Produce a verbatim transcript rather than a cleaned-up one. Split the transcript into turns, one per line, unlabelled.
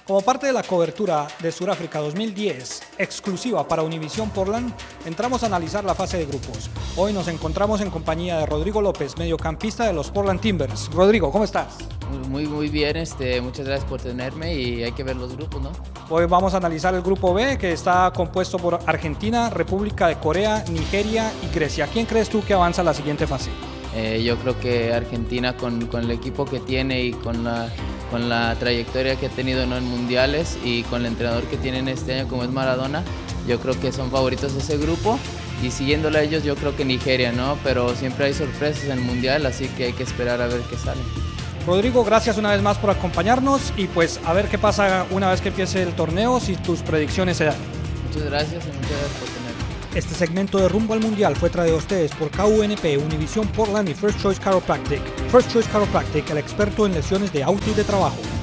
Como parte de la cobertura de Sudáfrica dos mil diez, exclusiva para Univision Portland, entramos a analizar la fase de grupos. Hoy nos encontramos en compañía de Rodrigo López, mediocampista de los Portland Timbers. Rodrigo, ¿cómo estás?
Muy, muy bien, este, muchas gracias por tenerme y hay que ver los grupos, ¿no?
Hoy vamos a analizar el grupo B, que está compuesto por Argentina, República de Corea, Nigeria y Grecia. ¿Quién crees tú que avanza a la siguiente fase?
Eh, yo creo que Argentina con, con el equipo que tiene y con la, con la trayectoria que ha tenido, ¿no?, en mundiales y con el entrenador que tienen este año como es Maradona, yo creo que son favoritos de ese grupo. Y siguiéndole a ellos yo creo que Nigeria, ¿no? Pero siempre hay sorpresas en el mundial, así que hay que esperar a ver qué sale.
Rodrigo, gracias una vez más por acompañarnos y pues a ver qué pasa una vez que empiece el torneo, si tus predicciones se dan.
Muchas gracias y muchas gracias por tenerme.
Este segmento de Rumbo al Mundial fue traído a ustedes por K U N P, Univision Portland y First Choice Chiropractic. First Choice Chiropractic, el experto en lesiones de auto y de trabajo.